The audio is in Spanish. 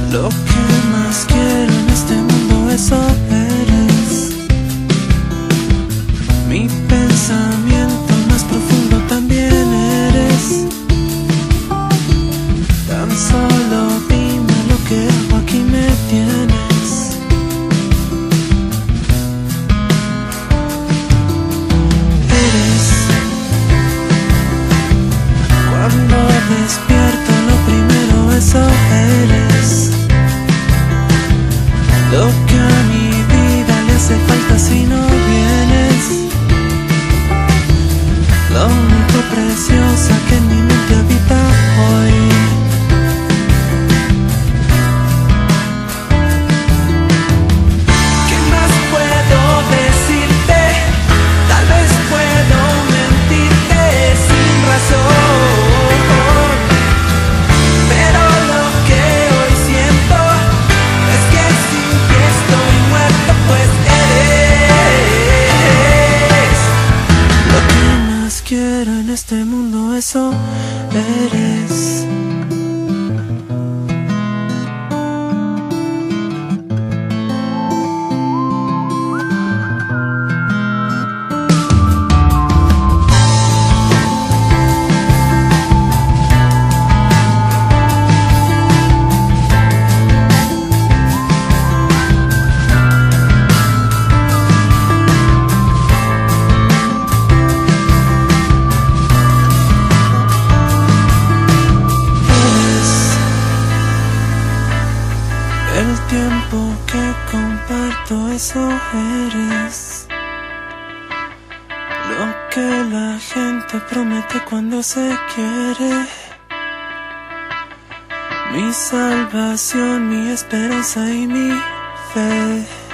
Lo que más quiero en este mundo, eso eres. Mi pensamiento más profundo también eres. Tan solo dime lo que hago, aquí me tienes. Eres. Cuando despierto lo primero, eso eres. Lo que a mi vida le hace falta si no vienes. Lo único preciosa que en mi mente habita hoy. ¿Qué más puedo decirte? Tal vez puedo mentirte sin razón, pero lo que hoy siento es que sin ti estoy muerto, pues eres. Lo que más quiero en este mundo, eso eres. El tiempo que comparto, eso eres. Lo que la gente promete cuando se quiere. Mi salvación, mi esperanza y mi fe.